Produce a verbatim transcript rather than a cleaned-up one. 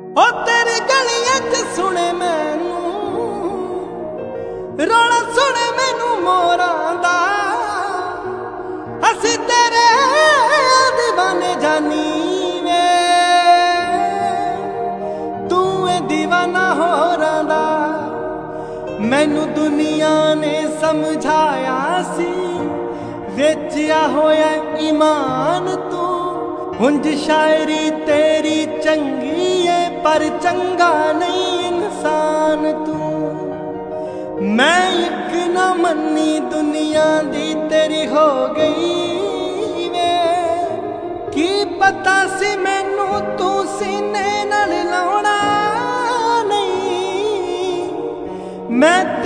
ओ तेरी गलियां च सुने मैनू रोला सुने मैनू मोरां दा असी तेरे दीवाने जानी वे तू है दीवाना होरां दा। मैनू दुनिया ने समझाया सी वेचिया होया ईमान तू हुंज शायरी तेरी चंगी है पर चंगा नहीं इंसान तू। मैं एक ना मन्नी दुनिया दी तेरी हो गई वे की पता सी मैनू तू सीने नाल लाउणा नहीं। मैं